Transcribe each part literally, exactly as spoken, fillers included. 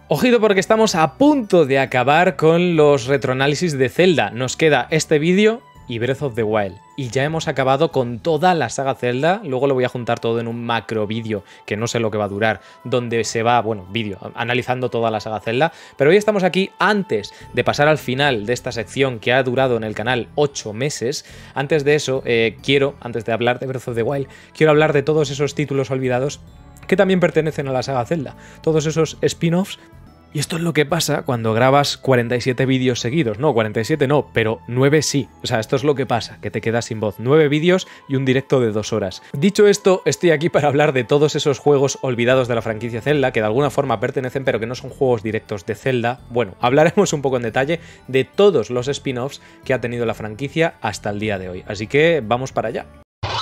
Ojito porque estamos a punto de acabar con los retroanálisis de Zelda. Nos queda este vídeo y Breath of the Wild. Y ya hemos acabado con toda la saga Zelda. Luego lo voy a juntar todo en un macro vídeo, que no sé lo que va a durar, donde se va, bueno, vídeo, analizando toda la saga Zelda. Pero hoy estamos aquí antes de pasar al final de esta sección que ha durado en el canal ocho meses. Antes de eso, eh, quiero, antes de hablar de Breath of the Wild, quiero hablar de todos esos títulos olvidados que también pertenecen a la saga Zelda. Todos esos spin-offs. Y esto es lo que pasa cuando grabas cuarenta y siete vídeos seguidos. No, cuarenta y siete no, pero nueve sí. O sea, esto es lo que pasa, que te quedas sin voz. nueve vídeos y un directo de dos horas. Dicho esto, estoy aquí para hablar de todos esos juegos olvidados de la franquicia Zelda, que de alguna forma pertenecen, pero que no son juegos directos de Zelda. Bueno, hablaremos un poco en detalle de todos los spin-offs que ha tenido la franquicia hasta el día de hoy. Así que vamos para allá.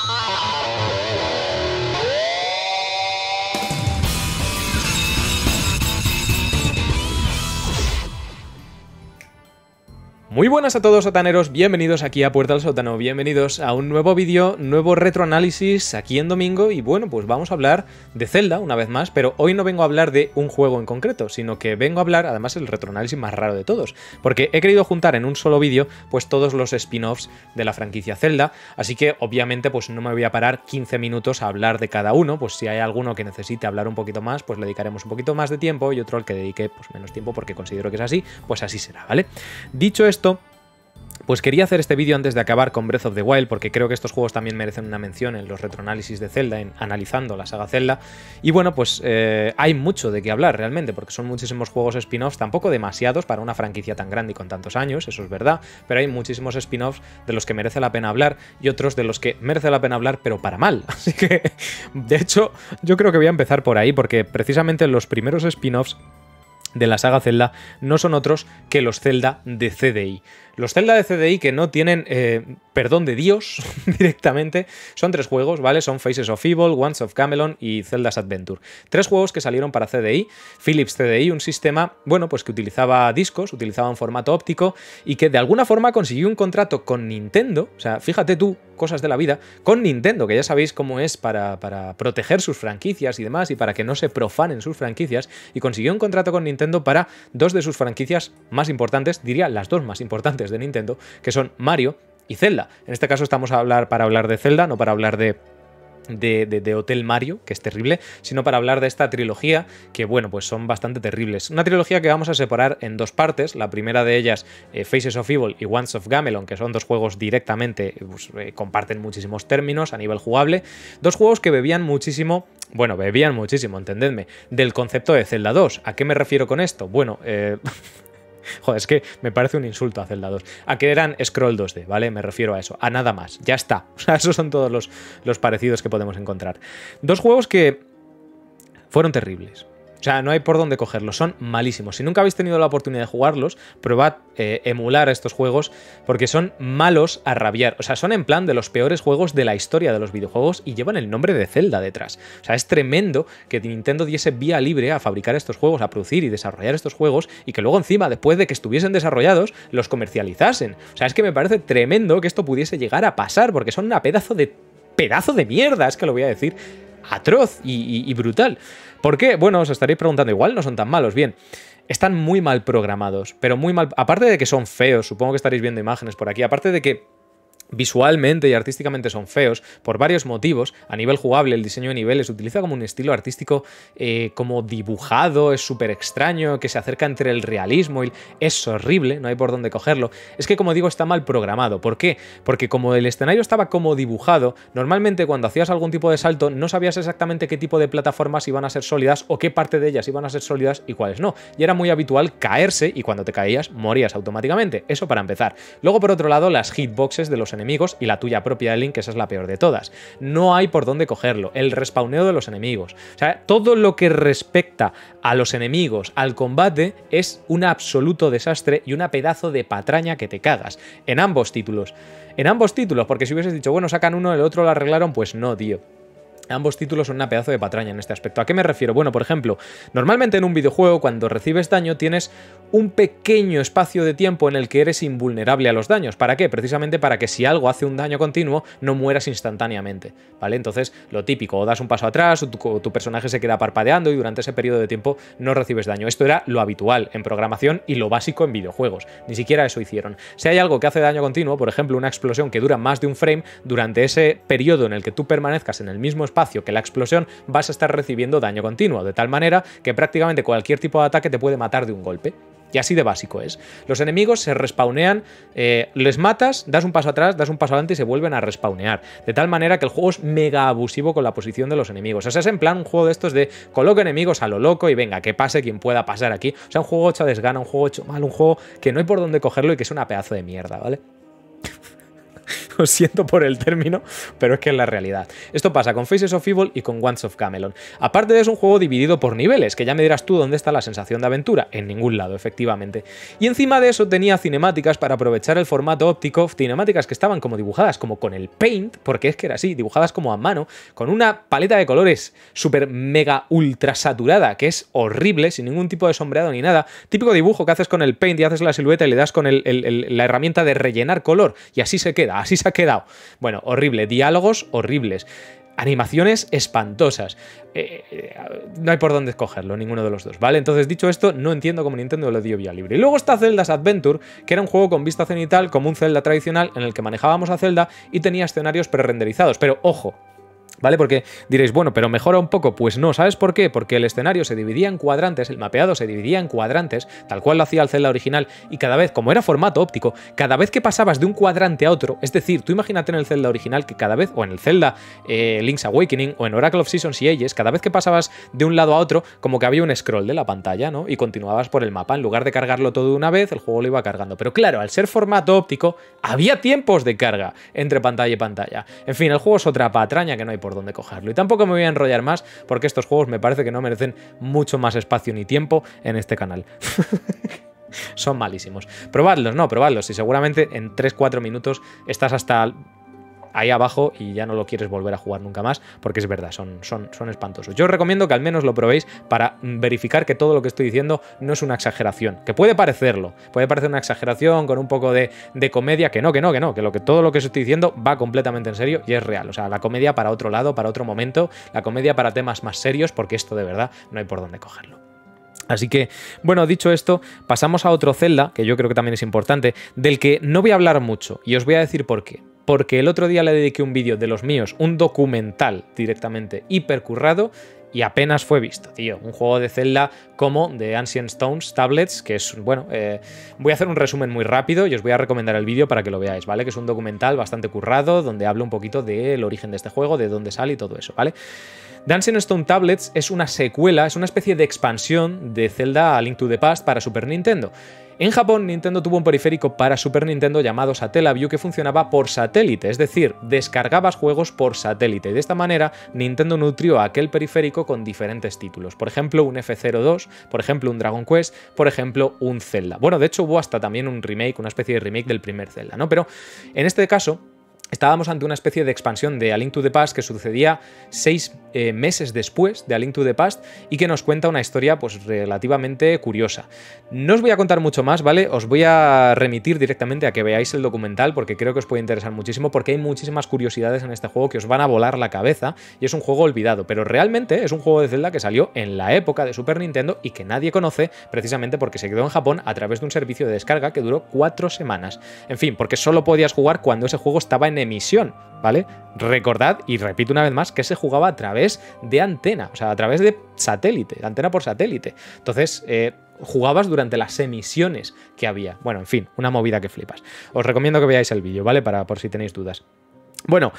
Muy buenas a todos, sotaneros, bienvenidos aquí a Puerta al Sótano, bienvenidos a un nuevo vídeo, nuevo retroanálisis aquí en domingo y bueno, pues vamos a hablar de Zelda una vez más, pero hoy no vengo a hablar de un juego en concreto, sino que vengo a hablar, además, el retroanálisis más raro de todos, porque he querido juntar en un solo vídeo pues todos los spin-offs de la franquicia Zelda, así que obviamente pues no me voy a parar quince minutos a hablar de cada uno, pues si hay alguno que necesite hablar un poquito más, pues le dedicaremos un poquito más de tiempo y otro al que dedique pues menos tiempo porque considero que es así, pues así será, ¿vale? Dicho esto, pues quería hacer este vídeo antes de acabar con Breath of the Wild, porque creo que estos juegos también merecen una mención en los retroanálisis de Zelda, en analizando la saga Zelda. Y bueno, pues eh, hay mucho de qué hablar realmente, porque son muchísimos juegos spin-offs, tampoco demasiados para una franquicia tan grande y con tantos años, eso es verdad, pero hay muchísimos spin-offs de los que merece la pena hablar y otros de los que merece la pena hablar, pero para mal. Así que, de hecho, yo creo que voy a empezar por ahí, porque precisamente los primeros spin-offs de la saga Zelda no son otros que los Zelda de C D I. Los Zelda de C D I que no tienen eh, perdón de Dios directamente, son tres juegos, ¿vale? Son Faces of Evil, Wands of Gamelon y Zelda's Adventure. Tres juegos que salieron para C D I, Philips C D I, un sistema, bueno, pues que utilizaba discos, utilizaba un formato óptico y que de alguna forma consiguió un contrato con Nintendo, o sea, fíjate tú, cosas de la vida, con Nintendo, que ya sabéis cómo es para, para proteger sus franquicias y demás, y para que no se profanen sus franquicias, y consiguió un contrato con Nintendo para dos de sus franquicias más importantes, diría las dos más importantes de Nintendo, que son Mario y Zelda. En este caso estamos a hablar para hablar de Zelda, no para hablar de De, de, de Hotel Mario, que es terrible, sino para hablar de esta trilogía, que bueno, pues son bastante terribles. Una trilogía que vamos a separar en dos partes, la primera de ellas, eh, Faces of Evil y Wands of Gamelon, que son dos juegos directamente, pues, eh, comparten muchísimos términos a nivel jugable, dos juegos que bebían muchísimo, bueno, bebían muchísimo, entendedme, del concepto de Zelda dos. ¿A qué me refiero con esto? Bueno, eh... Joder, es que me parece un insulto a Zelda dos. A que eran scroll dos D, ¿vale? Me refiero a eso. A nada más. Ya está. O sea, esos son todos los, los parecidos que podemos encontrar. Dos juegos que fueron terribles. O sea, no hay por dónde cogerlos, son malísimos. Si nunca habéis tenido la oportunidad de jugarlos, probad eh, emular estos juegos porque son malos a rabiar. O sea, son en plan de los peores juegos de la historia de los videojuegos y llevan el nombre de Zelda detrás. O sea, es tremendo que Nintendo diese vía libre a fabricar estos juegos, a producir y desarrollar estos juegos y que luego encima, después de que estuviesen desarrollados, los comercializasen. O sea, es que me parece tremendo que esto pudiese llegar a pasar porque son una pedazo de... pedazo de mierda, es que lo voy a decir, atroz y, y, y brutal. ¿Por qué? Bueno, os estaréis preguntando, igual no son tan malos. Bien, están muy mal programados, pero muy mal... Aparte de que son feos, supongo que estaréis viendo imágenes por aquí, aparte de que visualmente y artísticamente son feos, por varios motivos. A nivel jugable, el diseño de niveles utiliza como un estilo artístico eh, como dibujado, es súper extraño, que se acerca entre el realismo y es horrible, no hay por dónde cogerlo. Es que, como digo, está mal programado. ¿Por qué? Porque como el escenario estaba como dibujado, normalmente cuando hacías algún tipo de salto no sabías exactamente qué tipo de plataformas iban a ser sólidas o qué parte de ellas iban a ser sólidas y cuáles no. Y era muy habitual caerse y cuando te caías morías automáticamente. Eso para empezar. Luego, por otro lado, las hitboxes de los enemigos y la tuya propia de Link, que esa es la peor de todas. No hay por dónde cogerlo. El respawneo de los enemigos. O sea, todo lo que respecta a los enemigos, al combate, es un absoluto desastre y una pedazo de patraña que te cagas. En ambos títulos. En ambos títulos, porque si hubieses dicho, bueno, sacan uno, el otro lo arreglaron, pues no, tío. Ambos títulos son una pedazo de patraña en este aspecto. ¿A qué me refiero? Bueno, por ejemplo, normalmente en un videojuego cuando recibes daño tienes un pequeño espacio de tiempo en el que eres invulnerable a los daños. ¿Para qué? Precisamente para que si algo hace un daño continuo no mueras instantáneamente, ¿vale? Entonces, lo típico, o das un paso atrás o tu, tu personaje se queda parpadeando y durante ese periodo de tiempo no recibes daño. Esto era lo habitual en programación y lo básico en videojuegos. Ni siquiera eso hicieron. Si hay algo que hace daño continuo, por ejemplo, una explosión que dura más de un frame, durante ese periodo en el que tú permanezcas en el mismo espacio que la explosión, vas a estar recibiendo daño continuo, de tal manera que prácticamente cualquier tipo de ataque te puede matar de un golpe. Y así de básico es. Los enemigos se respawnean, eh, les matas, das un paso atrás, das un paso adelante y se vuelven a respawnear. De tal manera que el juego es mega abusivo con la posición de los enemigos. O sea, es en plan un juego de estos de coloco enemigos a lo loco y venga, que pase quien pueda pasar aquí. O sea, un juego hecho a desgana, un juego hecho mal, un juego que no hay por dónde cogerlo y que es una pedazo de mierda, ¿vale? Lo siento por el término, pero es que es la realidad. Esto pasa con Faces of Evil y con Wands of Camelon. Aparte de eso, es un juego dividido por niveles, que ya me dirás tú dónde está la sensación de aventura. En ningún lado, efectivamente. Y encima de eso tenía cinemáticas para aprovechar el formato óptico, cinemáticas que estaban como dibujadas como con el Paint, porque es que era así, dibujadas como a mano, con una paleta de colores súper mega ultra saturada, que es horrible, sin ningún tipo de sombreado ni nada. Típico dibujo que haces con el Paint y haces la silueta y le das con el, el, el, la herramienta de rellenar color, y así se queda, así se ha quedado. Bueno, horrible. Diálogos horribles. Animaciones espantosas. Eh, eh, no hay por dónde escogerlo, ninguno de los dos, ¿vale? Entonces, dicho esto, no entiendo cómo Nintendo lo dio vía libre. Y luego está Zelda's Adventure, que era un juego con vista cenital, como un Zelda tradicional, en el que manejábamos a Zelda y tenía escenarios pre-renderizados. Pero, ojo, ¿vale? Porque diréis, bueno, pero mejora un poco. Pues no, ¿sabes por qué? Porque el escenario se dividía en cuadrantes, el mapeado se dividía en cuadrantes, tal cual lo hacía el Zelda original, y cada vez, como era formato óptico, cada vez que pasabas de un cuadrante a otro, es decir, tú imagínate en el Zelda original que cada vez, o en el Zelda eh, Link's Awakening, o en Oracle of Seasons y Ages, cada vez que pasabas de un lado a otro, como que había un scroll de la pantalla, ¿no? Y continuabas por el mapa. En lugar de cargarlo todo de una vez, el juego lo iba cargando. Pero claro, al ser formato óptico, había tiempos de carga entre pantalla y pantalla. En fin, el juego es otra patraña que no hay por dónde cogerlo. Y tampoco me voy a enrollar más porque estos juegos me parece que no merecen mucho más espacio ni tiempo en este canal. Son malísimos. Probadlos, no, probadlos y seguramente en tres cuatro minutos estás hasta ahí abajo y ya no lo quieres volver a jugar nunca más, porque es verdad, son, son, son espantosos. Yo os recomiendo que al menos lo probéis para verificar que todo lo que estoy diciendo no es una exageración, que puede parecerlo, puede parecer una exageración con un poco de, de comedia, que no, que no, que no, que, lo que todo lo que os estoy diciendo va completamente en serio y es real. O sea, la comedia para otro lado, para otro momento, la comedia para temas más serios, porque esto de verdad no hay por dónde cogerlo. Así que, bueno, dicho esto, pasamos a otro Zelda, que yo creo que también es importante, del que no voy a hablar mucho, y os voy a decir por qué. Porque el otro día le dediqué un vídeo de los míos, un documental directamente hipercurrado, y apenas fue visto, tío. Un juego de Zelda como The Ancient Stones Tablets, que es, bueno, eh, voy a hacer un resumen muy rápido y os voy a recomendar el vídeo para que lo veáis, ¿vale? Que es un documental bastante currado, donde hablo un poquito del origen de este juego, de dónde sale y todo eso, ¿vale? The Ancient Stone Tablets es una secuela, es una especie de expansión de Zelda A Link to the Past para Super Nintendo. En Japón, Nintendo tuvo un periférico para Super Nintendo llamado Satellaview que funcionaba por satélite, es decir, descargabas juegos por satélite. De esta manera, Nintendo nutrió a aquel periférico con diferentes títulos. Por ejemplo, un F cero dos, por ejemplo, un Dragon Quest, por ejemplo, un Zelda. Bueno, de hecho, hubo hasta también un remake, una especie de remake del primer Zelda, ¿no? Pero en este caso, estábamos ante una especie de expansión de A Link to the Past que sucedía seis eh, meses después de A Link to the Past y que nos cuenta una historia pues relativamente curiosa. No os voy a contar mucho más, ¿vale? Os voy a remitir directamente a que veáis el documental porque creo que os puede interesar muchísimo porque hay muchísimas curiosidades en este juego que os van a volar la cabeza y es un juego olvidado, pero realmente es un juego de Zelda que salió en la época de Super Nintendo y que nadie conoce precisamente porque se quedó en Japón a través de un servicio de descarga que duró cuatro semanas. En fin, porque solo podías jugar cuando ese juego estaba en emisión, ¿vale? Recordad, y repito una vez más, que se jugaba a través de antena, o sea, a través de satélite, antena por satélite. Entonces, eh, jugabas durante las emisiones que había. Bueno, en fin, una movida que flipas. Os recomiendo que veáis el vídeo, ¿vale? Para, por si tenéis dudas. Bueno,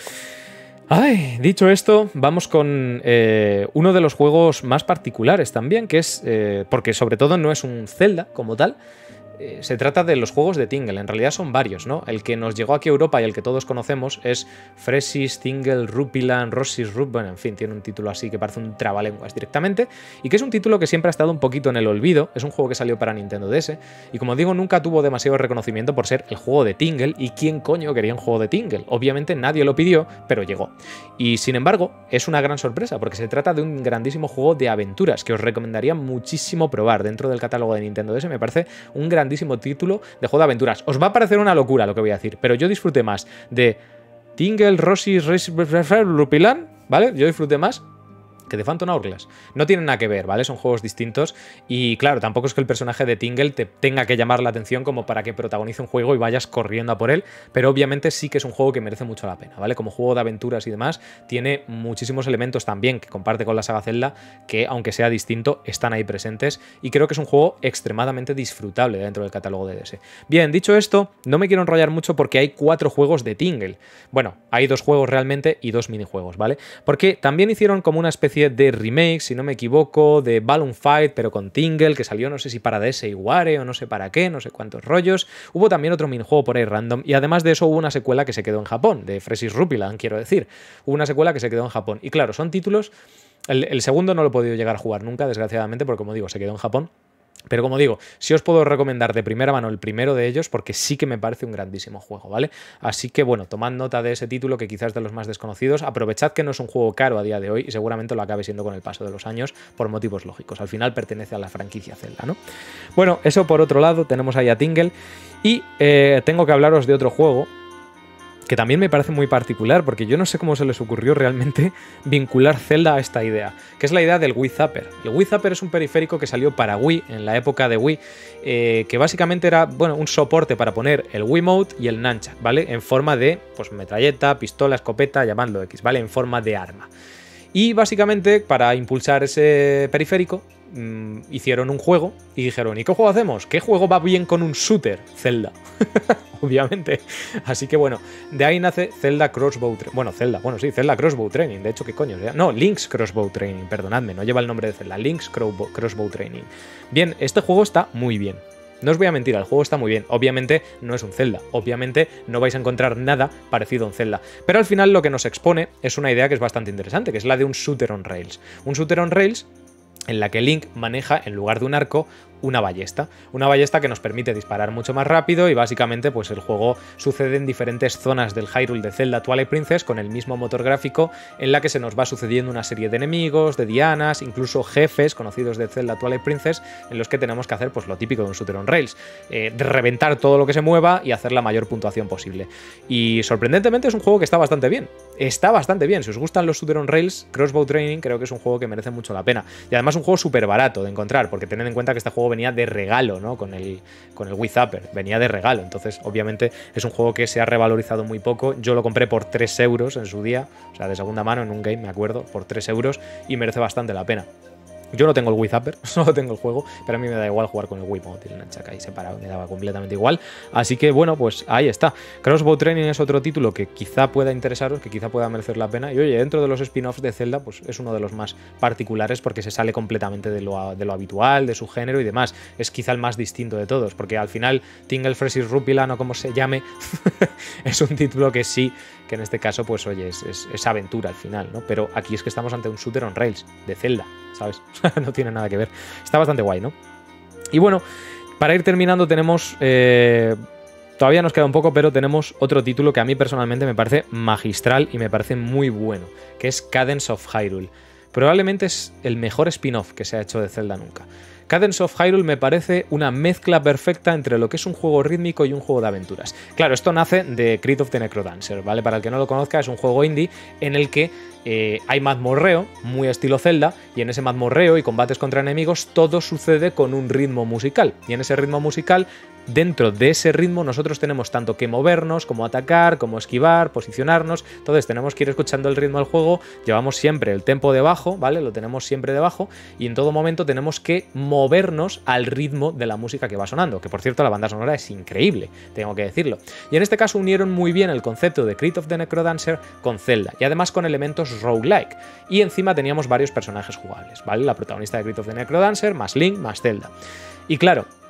ay, dicho esto, vamos con eh, uno de los juegos más particulares también, que es, eh, porque sobre todo no es un Zelda como tal, eh, se trata de los juegos de Tingle. En realidad son varios, ¿no? El que nos llegó aquí a Europa y el que todos conocemos es Fresis, Tingle, Rupilan, Rossis, Rup... Bueno, en fin, tiene un título así que parece un trabalenguas directamente, y que es un título que siempre ha estado un poquito en el olvido. Es un juego que salió para Nintendo D S, y como digo, nunca tuvo demasiado reconocimiento por ser el juego de Tingle, y ¿quién coño quería un juego de Tingle? Obviamente nadie lo pidió, pero llegó. Y sin embargo, es una gran sorpresa, porque se trata de un grandísimo juego de aventuras que os recomendaría muchísimo probar dentro del catálogo de Nintendo D S. Me parece un grandísimo título de juego de aventuras. Os va a parecer una locura lo que voy a decir, pero yo disfruté más de Tingle, Rossis, Rupilan, ¿vale? Yo disfruté más que de Phantom Hourglass. No tienen nada que ver, ¿vale? Son juegos distintos y claro, tampoco es que el personaje de Tingle te tenga que llamar la atención como para que protagonice un juego y vayas corriendo a por él, pero obviamente sí que es un juego que merece mucho la pena, ¿vale? Como juego de aventuras y demás, tiene muchísimos elementos también que comparte con la saga Zelda que, aunque sea distinto, están ahí presentes, y creo que es un juego extremadamente disfrutable dentro del catálogo de D S. Bien, dicho esto, no me quiero enrollar mucho porque hay cuatro juegos de Tingle. Bueno, hay dos juegos realmente y dos minijuegos, ¿vale? Porque también hicieron como una especie de remake, si no me equivoco, de Balloon Fight, pero con Tingle, que salió no sé si para D S y Ware o no sé para qué, no sé cuántos rollos. Hubo también otro minijuego por ahí random, y además de eso hubo una secuela que se quedó en Japón, de Fresis Rupilan, quiero decir. Hubo una secuela que se quedó en Japón. Y claro, son títulos... El, el segundo no lo he podido llegar a jugar nunca, desgraciadamente, porque como digo, se quedó en Japón. Pero como digo, sí os puedo recomendar de primera mano el primero de ellos, porque sí que me parece un grandísimo juego, ¿vale? Así que bueno, tomad nota de ese título, que quizás es de los más desconocidos. Aprovechad que no es un juego caro a día de hoy y seguramente lo acabe siendo con el paso de los años, por motivos lógicos. Al final pertenece a la franquicia Zelda, ¿no? Bueno, eso por otro lado, tenemos ahí a Tingle. Y eh, tengo que hablaros de otro juego que también me parece muy particular, porque yo no sé cómo se les ocurrió realmente vincular Zelda a esta idea, que es la idea del Wii Zapper. El Wii Zapper es un periférico que salió para Wii en la época de Wii, eh, que básicamente era, bueno, un soporte para poner el Wiimote y el Nunchuck, ¿vale? En forma de, pues, metralleta, pistola, escopeta, llamadlo X, ¿vale? En forma de arma. Y básicamente, para impulsar ese periférico, mmm, hicieron un juego y dijeron, ¿y qué juego hacemos? ¿Qué juego va bien con un shooter? Zelda. Obviamente. Así que bueno, de ahí nace Zelda Crossbow Training. Bueno, Zelda, bueno, sí, Zelda Crossbow Training. De hecho, ¿qué coño? No, Link's Crossbow Training, perdonadme, no lleva el nombre de Zelda. Link's Crossbow Training. Bien, este juego está muy bien. No os voy a mentir, el juego está muy bien. Obviamente no es un Zelda, obviamente no vais a encontrar nada parecido a un Zelda. Pero al final lo que nos expone es una idea que es bastante interesante, que es la de un shooter on rails. Un shooter on rails en la que Link maneja, en lugar de un arco, una ballesta. Una ballesta que nos permite disparar mucho más rápido, y básicamente pues el juego sucede en diferentes zonas del Hyrule de Zelda Twilight Princess con el mismo motor gráfico, en la que se nos va sucediendo una serie de enemigos, de dianas, incluso jefes conocidos de Zelda Twilight Princess, en los que tenemos que hacer pues lo típico de un shooter on rails, eh, de reventar todo lo que se mueva y hacer la mayor puntuación posible. Y sorprendentemente es un juego que está bastante bien. Está bastante bien. Si os gustan los shooter on rails, Crossbow Training creo que es un juego que merece mucho la pena. Y además un juego súper barato de encontrar, porque tened en cuenta que este juego venía de regalo, ¿no? Con el, con el Wii Zapper, venía de regalo, entonces obviamente es un juego que se ha revalorizado muy poco. Yo lo compré por tres euros en su día, o sea, de segunda mano en un game, me acuerdo, por tres euros, y merece bastante la pena. Yo no tengo el Wii Zapper, solo tengo el juego, pero a mí me da igual jugar con el Wiimote y el Nunchuck ahí separado, me daba completamente igual. Así que bueno, pues ahí está. Crossbow Training es otro título que quizá pueda interesaros, que quizá pueda merecer la pena. Y oye, dentro de los spin-offs de Zelda, pues es uno de los más particulares, porque se sale completamente de lo, de lo habitual, de su género y demás. Es quizá el más distinto de todos, porque al final Tingle, Fresis Rupilan, o como se llame, es un título que sí, que en este caso, pues oye, es, es, es aventura al final, ¿no? Pero aquí es que estamos ante un shooter on rails de Zelda, ¿sabes? No tiene nada que ver. Está bastante guay, ¿no? Y bueno, para ir terminando tenemos... Eh, todavía nos queda un poco, pero tenemos otro título que a mí personalmente me parece magistral y me parece muy bueno, que es Cadence of Hyrule. Probablemente es el mejor spin-off que se ha hecho de Zelda nunca. Cadence of Hyrule me parece una mezcla perfecta entre lo que es un juego rítmico y un juego de aventuras. Claro, esto nace de Crypt of the Necrodancer, ¿vale? Para el que no lo conozca, es un juego indie en el que eh, hay mazmorreo, muy estilo Zelda, y en ese mazmorreo y combates contra enemigos todo sucede con un ritmo musical. Y en ese ritmo musical, dentro de ese ritmo, nosotros tenemos tanto que movernos, como atacar, como esquivar, posicionarnos. Entonces tenemos que ir escuchando el ritmo del juego, llevamos siempre el tempo debajo, ¿vale? Lo tenemos siempre debajo, y en todo momento tenemos que movernos al ritmo de la música que va sonando, que por cierto la banda sonora es increíble, tengo que decirlo. Y en este caso unieron muy bien el concepto de Crypt of the Necrodancer con Zelda, y además con elementos roguelike, y encima teníamos varios personajes jugables, ¿vale? La protagonista de Crypt of the Necrodancer, más Link, más Zelda. Y claro,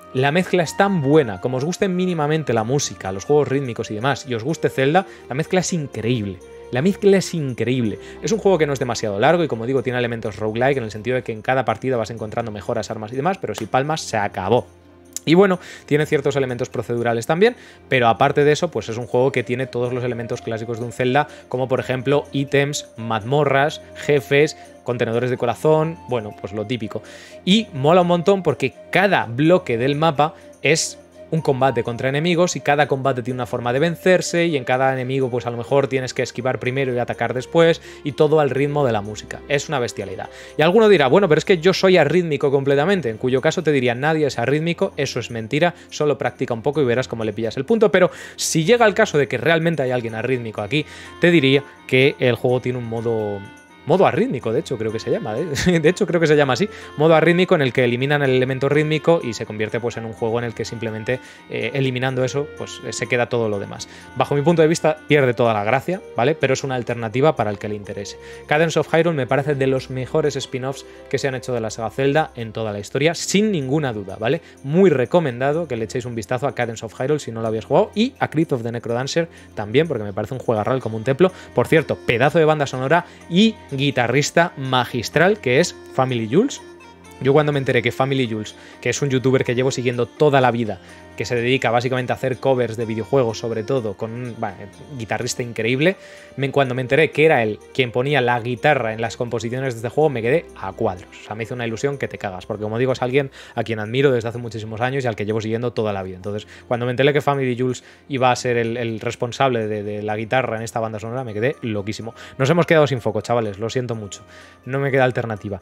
la mezcla es tan buena, como os guste mínimamente la música, los juegos rítmicos y demás, y os guste Zelda, la mezcla es increíble. La mezcla es increíble. Es un juego que no es demasiado largo y, como digo, tiene elementos roguelike en el sentido de que en cada partida vas encontrando mejoras, armas y demás, pero si palmas, se acabó. Y bueno, tiene ciertos elementos procedurales también, pero aparte de eso, pues es un juego que tiene todos los elementos clásicos de un Zelda, como por ejemplo ítems, mazmorras, jefes, contenedores de corazón, bueno, pues lo típico. Y mola un montón porque cada bloque del mapa es un combate contra enemigos y cada combate tiene una forma de vencerse y en cada enemigo pues a lo mejor tienes que esquivar primero y atacar después y todo al ritmo de la música. Es una bestialidad. Y alguno dirá, bueno, pero es que yo soy arrítmico completamente, en cuyo caso te diría, nadie es arrítmico, eso es mentira, solo practica un poco y verás cómo le pillas el punto, pero si llega el caso de que realmente hay alguien arrítmico aquí, te diría que el juego tiene un modo... modo arrítmico, de hecho, creo que se llama. ¿eh? De hecho, creo que se llama así. Modo arrítmico en el que eliminan el elemento rítmico y se convierte pues, en un juego en el que simplemente eh, eliminando eso, pues se queda todo lo demás. Bajo mi punto de vista, pierde toda la gracia, ¿vale? Pero es una alternativa para el que le interese. Cadence of Hyrule me parece de los mejores spin-offs que se han hecho de la saga Zelda en toda la historia, sin ninguna duda, ¿vale? Muy recomendado que le echéis un vistazo a Cadence of Hyrule si no lo habéis jugado y a Crypt of the Necrodancer también, porque me parece un juegarral como un templo. Por cierto, pedazo de banda sonora y guitarrista magistral que es Family Jules. Yo cuando me enteré que Family Jules, que es un youtuber que llevo siguiendo toda la vida, que se dedica básicamente a hacer covers de videojuegos sobre todo, con un bueno, guitarrista increíble, me, cuando me enteré que era él quien ponía la guitarra en las composiciones de este juego, me quedé a cuadros. O sea, me hizo una ilusión que te cagas, porque como digo, es alguien a quien admiro desde hace muchísimos años y al que llevo siguiendo toda la vida. Entonces, cuando me enteré que Family Jules iba a ser el, el responsable de, de la guitarra en esta banda sonora, me quedé loquísimo. Nos hemos quedado sin foco, chavales, lo siento mucho. No me queda alternativa.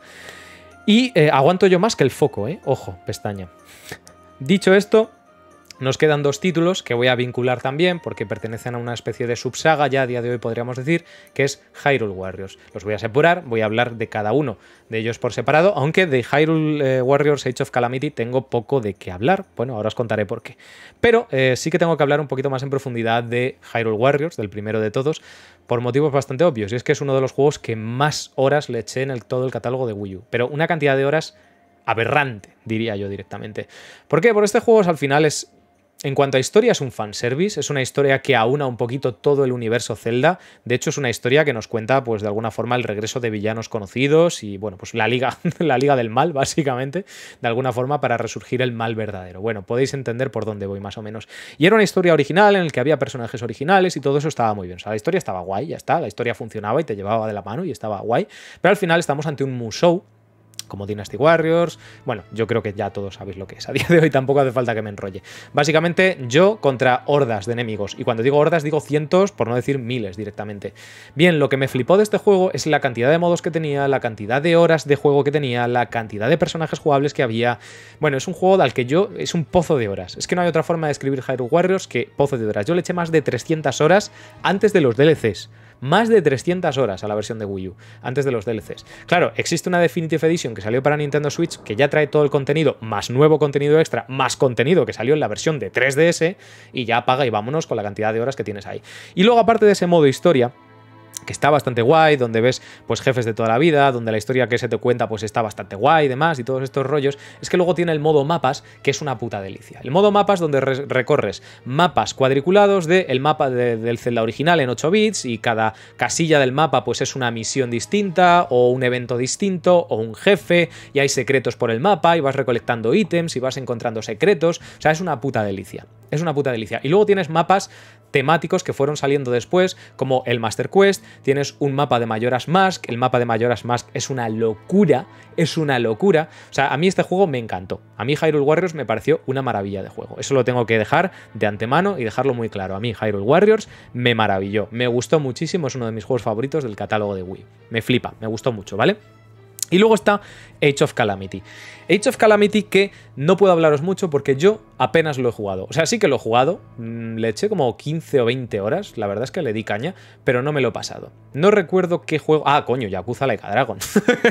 Y eh, aguanto yo más que el foco, ¿eh? Ojo, pestaña. Dicho esto, nos quedan dos títulos que voy a vincular también porque pertenecen a una especie de subsaga, ya a día de hoy podríamos decir, que es Hyrule Warriors. Los voy a separar, voy a hablar de cada uno de ellos por separado, aunque de Hyrule eh, Warriors Age of Calamity tengo poco de qué hablar. Bueno, ahora os contaré por qué. Pero eh, sí que tengo que hablar un poquito más en profundidad de Hyrule Warriors, del primero de todos, por motivos bastante obvios, y es que es uno de los juegos que más horas le eché en el, todo el catálogo de Wii U, pero una cantidad de horas aberrante, diría yo directamente. ¿Por qué? Porque este juego al final es... En cuanto a historia, es un fanservice, es una historia que aúna un poquito todo el universo Zelda. De hecho, es una historia que nos cuenta, pues, de alguna forma, el regreso de villanos conocidos y, bueno, pues la liga, la liga del mal, básicamente, de alguna forma, para resurgir el mal verdadero. Bueno, podéis entender por dónde voy, más o menos. Y era una historia original en la que había personajes originales y todo eso estaba muy bien. O sea, la historia estaba guay, ya está. La historia funcionaba y te llevaba de la mano y estaba guay. Pero al final estamos ante un Musou, como Dynasty Warriors. Bueno, yo creo que ya todos sabéis lo que es. A día de hoy tampoco hace falta que me enrolle. Básicamente, yo contra hordas de enemigos. Y cuando digo hordas, digo cientos, por no decir miles directamente. Bien, lo que me flipó de este juego es la cantidad de modos que tenía, la cantidad de horas de juego que tenía, la cantidad de personajes jugables que había. Bueno, es un juego al que yo... es un pozo de horas. Es que no hay otra forma de escribir Hyrule Warriors que pozo de horas. Yo le eché más de trescientas horas antes de los D L Cs. Más de trescientas horas a la versión de Wii U, antes de los D L Cs. Claro, existe una Definitive Edition que salió para Nintendo Switch, que ya trae todo el contenido, más nuevo contenido extra, más contenido que salió en la versión de tres D S, y ya apaga y vámonos con la cantidad de horas que tienes ahí. Y luego, aparte de ese modo historia, que está bastante guay, donde ves pues jefes de toda la vida, donde la historia que se te cuenta pues está bastante guay y demás, y todos estos rollos, es que luego tiene el modo mapas, que es una puta delicia. El modo mapas donde re recorres mapas cuadriculados del mapa de, del Zelda original en ocho bits, y cada casilla del mapa pues es una misión distinta, o un evento distinto, o un jefe, y hay secretos por el mapa, y vas recolectando ítems, y vas encontrando secretos. O sea, es una puta delicia. Es una puta delicia. Y luego tienes mapas temáticos que fueron saliendo después, como el Master Quest, tienes un mapa de Majora's Mask, el mapa de Majora's Mask es una locura, es una locura. O sea, a mí este juego me encantó. A mí Hyrule Warriors me pareció una maravilla de juego. Eso lo tengo que dejar de antemano y dejarlo muy claro. A mí Hyrule Warriors me maravilló, me gustó muchísimo, es uno de mis juegos favoritos del catálogo de Wii. Me flipa, me gustó mucho, ¿vale? Y luego está Age of Calamity. Age of Calamity que no puedo hablaros mucho porque yo apenas lo he jugado. O sea, sí que lo he jugado, le eché como quince o veinte horas, la verdad es que le di caña, pero no me lo he pasado. No recuerdo qué juego... Ah, coño, Yakuza Like a Dragon.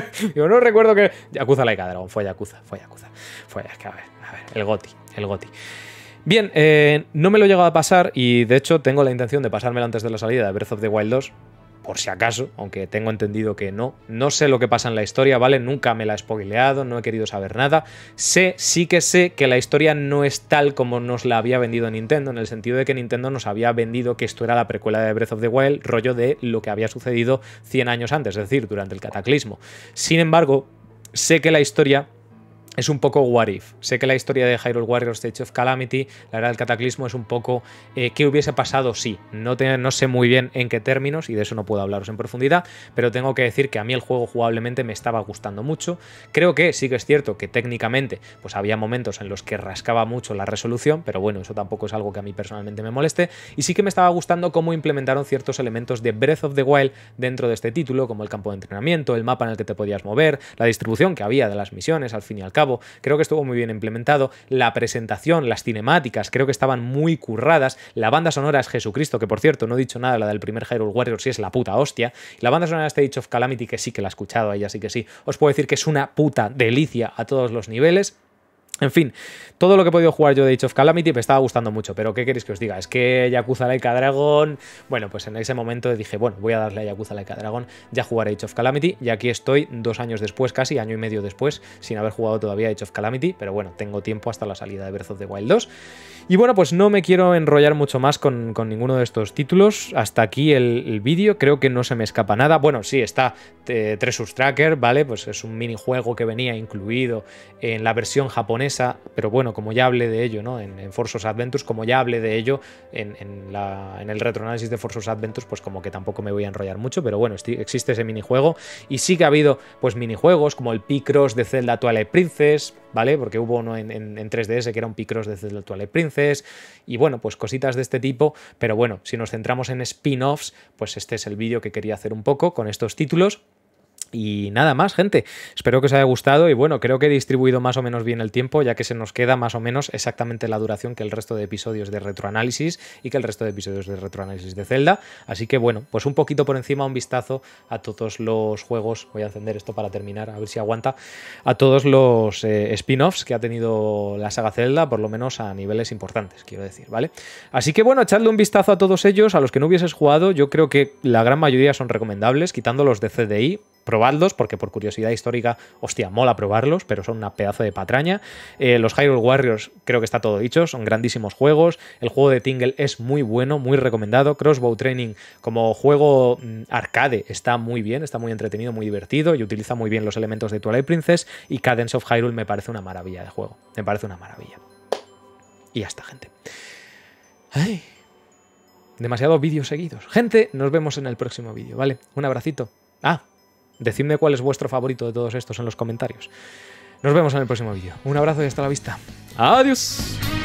Yo no recuerdo que... Yakuza Like a Dragon, fue Yakuza, fue Yakuza. Fue, es que a ver, a ver, el GOTY, el GOTY. Bien, eh, no me lo he llegado a pasar y de hecho tengo la intención de pasármelo antes de la salida de Breath of the Wild dos. por si acaso, aunque tengo entendido que no. No sé lo que pasa en la historia, ¿vale? Nunca me la he spoileado, no he querido saber nada. Sé, sí que sé que la historia no es tal como nos la había vendido Nintendo, en el sentido de que Nintendo nos había vendido que esto era la precuela de Breath of the Wild, rollo de lo que había sucedido cien años antes, es decir, durante el Cataclismo. Sin embargo, sé que la historia es un poco what if. Sé que la historia de Hyrule Warriors Age of Calamity, la era del Cataclismo, es un poco eh, qué hubiese pasado sí. No, te, no sé muy bien en qué términos, y de eso no puedo hablaros en profundidad, pero tengo que decir que a mí el juego jugablemente me estaba gustando mucho. Creo que sí que es cierto que técnicamente pues había momentos en los que rascaba mucho la resolución, pero bueno, eso tampoco es algo que a mí personalmente me moleste, y sí que me estaba gustando cómo implementaron ciertos elementos de Breath of the Wild dentro de este título, como el campo de entrenamiento, el mapa en el que te podías mover, la distribución que había de las misiones al fin y al cabo. Creo que estuvo muy bien implementado, la presentación, las cinemáticas, creo que estaban muy curradas, la banda sonora es Jesucristo, que por cierto no he dicho nada, la del primer Hyrule Warriors sí es la puta hostia, y la banda sonora de Age of Calamity, que sí que la he escuchado, ella sí que sí, os puedo decir que es una puta delicia a todos los niveles. En fin, todo lo que he podido jugar yo de Age of Calamity me estaba gustando mucho, pero ¿qué queréis que os diga? Es que Yakuza Laika Dragon, bueno, pues en ese momento dije, bueno, voy a darle a Yakuza Laika Dragon, ya jugaré Age of Calamity, y aquí estoy dos años después, casi año y medio después, sin haber jugado todavía Age of Calamity, pero bueno, tengo tiempo hasta la salida de Breath of the Wild dos. Y bueno, pues no me quiero enrollar mucho más con, con ninguno de estos títulos. Hasta aquí el, el vídeo, creo que no se me escapa nada. Bueno, sí, está eh, Treasure Tracker, ¿vale? Pues es un minijuego que venía incluido en la versión japonesa, pero bueno, como ya hablé de ello, ¿no? En, en Force Adventures, como ya hablé de ello en, en, la, en el retroanálisis de Force Adventures, pues como que tampoco me voy a enrollar mucho, pero bueno, existe ese minijuego. Y sí que ha habido, pues, minijuegos como el Picross de Zelda Twilight Princess, ¿vale? Porque hubo uno en, en, en tres D S que era un Picross de Zelda Twilight Princess, y bueno, pues cositas de este tipo, pero bueno, si nos centramos en spin-offs, pues este es el vídeo que quería hacer un poco con estos títulos. Y nada más, gente, espero que os haya gustado y bueno, creo que he distribuido más o menos bien el tiempo, ya que se nos queda más o menos exactamente la duración que el resto de episodios de retroanálisis y que el resto de episodios de retroanálisis de Zelda, así que bueno, pues un poquito por encima, un vistazo a todos los juegos, voy a encender esto para terminar, a ver si aguanta, a todos los eh, spin-offs que ha tenido la saga Zelda, por lo menos a niveles importantes, quiero decir, ¿vale? Así que bueno, echadle un vistazo a todos ellos, a los que no hubieses jugado, yo creo que la gran mayoría son recomendables, quitando los de C D I. Probadlos, porque por curiosidad histórica, hostia, mola probarlos, pero son una pedazo de patraña. Eh, los Hyrule Warriors, creo que está todo dicho, son grandísimos juegos. El juego de Tingle es muy bueno, muy recomendado. Crossbow Training como juego mm, arcade está muy bien, está muy entretenido, muy divertido y utiliza muy bien los elementos de Twilight Princess. Y Cadence of Hyrule me parece una maravilla de juego, me parece una maravilla. Y ya está, gente. Ay, demasiados vídeos seguidos. Gente, nos vemos en el próximo vídeo, ¿vale? Un abracito. Ah, decidme cuál es vuestro favorito de todos estos en los comentarios. Nos vemos en el próximo vídeo. Un abrazo y hasta la vista. ¡Adiós!